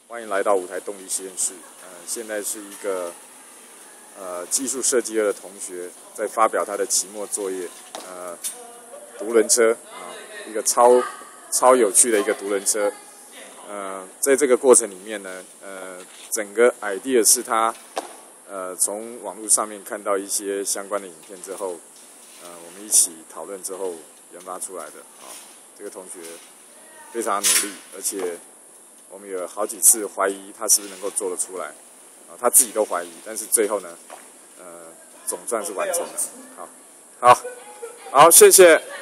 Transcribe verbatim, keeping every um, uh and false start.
欢迎来到舞台动力实验室。呃，现在是一个呃技术设计二的同学在发表他的期末作业，呃，独轮车啊，一个超超有趣的一个独轮车。呃，在这个过程里面呢，呃，整个 idea 是他呃从网络上面看到一些相关的影片之后，呃，我们一起讨论之后研发出来的啊。这个同学非常努力，而且我们有好几次怀疑他是不是能够做得出来，啊，他自己都怀疑，但是最后呢，呃，总算是完成了。好，好，好，谢谢。